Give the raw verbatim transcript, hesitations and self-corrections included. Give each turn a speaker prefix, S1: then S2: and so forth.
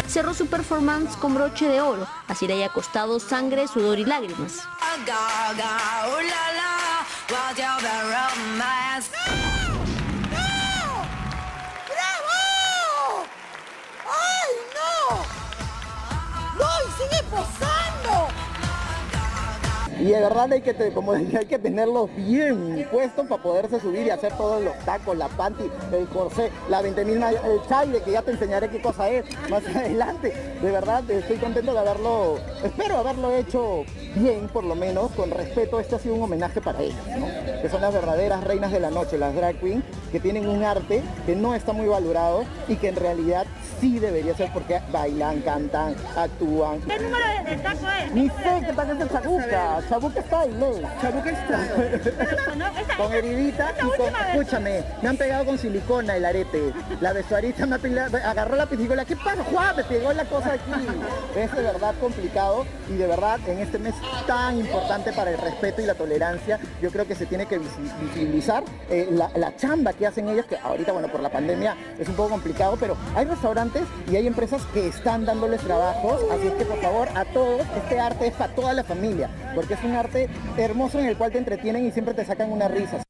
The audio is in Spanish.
S1: cerró su performance con broche de oro. Así le haya costado sangre, sudor y lágrimas.
S2: Y de verdad hay que, como decía, hay que tenerlos bien puestos para poderse subir y hacer todos los tacos, la panty, el corsé, la veinte mil, el chaire, que ya te enseñaré qué cosa es más adelante. De verdad estoy contento de haberlo, espero haberlo hecho bien, por lo menos, con respeto. Este ha sido un homenaje para ellas, ¿no? Que son las verdaderas reinas de la noche, las drag queen, que tienen un arte que no está muy valorado y que en realidad sí debería ser, porque bailan, cantan, actúan.
S3: ¿Qué número de taco es?
S2: Ni sé qué tal es el chabuca. Chabuca Style, ¿no? Chabuca Style. Con heridita y con... Escúchame, me han pegado con silicona el arete. La vestuarista me ha pegado, agarró la pijigola. ¿Qué pasa, Juan? Me pegó la cosa aquí. Es de verdad complicado y de verdad en este mes tan importante para el respeto y la tolerancia, yo creo que se tiene que visibilizar eh, la, la chamba que hacen ellas, que ahorita, bueno, por la pandemia es un poco complicado, pero hay restaurantes y hay empresas que están dándoles trabajos, así es que por favor a todos, este arte es para toda la familia, porque es un arte hermoso en el cual te entretienen y siempre te sacan unas risas.